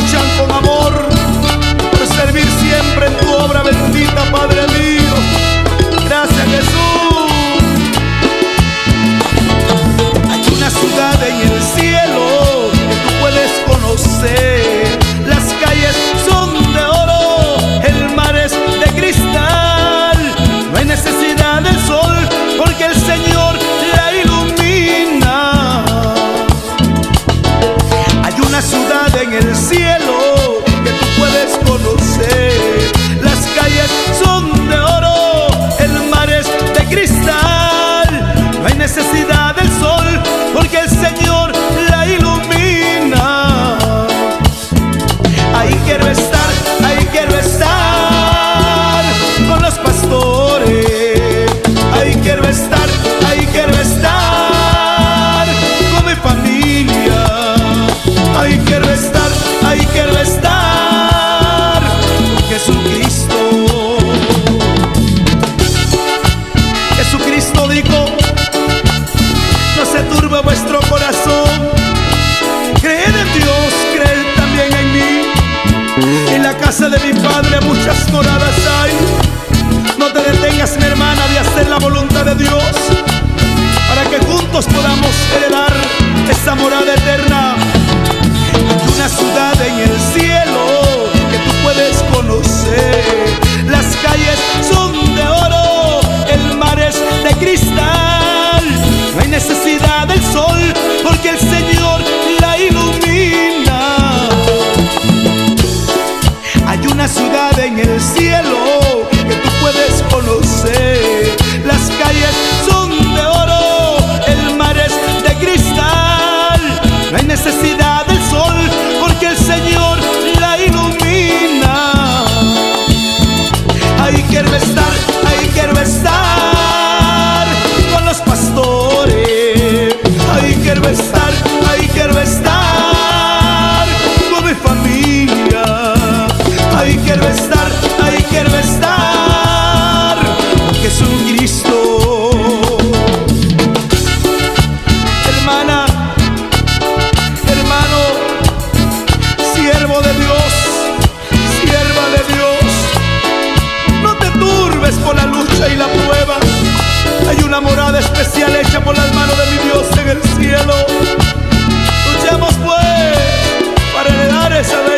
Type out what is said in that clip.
luchan con amor por servir siempre en tu obra bendita, Padre mío. Gracias, Jesús. Hay una ciudad en el cielo que tú puedes conocer. Las calles son de oro, el mar es de cristal. No hay necesidad del sol porque el Señor la ilumina. Hay una ciudad en el cielo que tú puedes conocer. Las calles son de oro, el mar es de cristal. No hay necesidad del sol porque el Señor la ilumina. Ahí quiero estar con los pastores. Ahí quiero estar con mi familia. Ahí quiero estar con Jesucristo. Jesucristo dijo: no se turbe vuestro corazón. Creed en Dios, creed también en mí. En la casa de mi Padre muchas moradas hay. No te detengas, mi hermana, de hacer la voluntad de Dios, para que juntos podamos heredar esa morada eterna. Hay una ciudad en el cielo que tú puedes conocer. Las calles son de oro, el mar es de cristal. No hay necesidad del sol porque el Señor la ilumina. Hay una ciudad en el cielo que tú puedes conocer. Las calles son de oro, el mar es de cristal. No hay necesidad del sol porque el Señor la ilumina. Ahí quiero estar con los pastores. Ahí quiero estar con mi familia. Ahí quiero estar con Jesucristo. Hermana, hermano, siervo de Dios, sierva de Dios, no te turbes por la lucha y la prueba. Hay una morada especial hecha por las manos de mi Dios en el cielo. Luchemos pues para heredar esa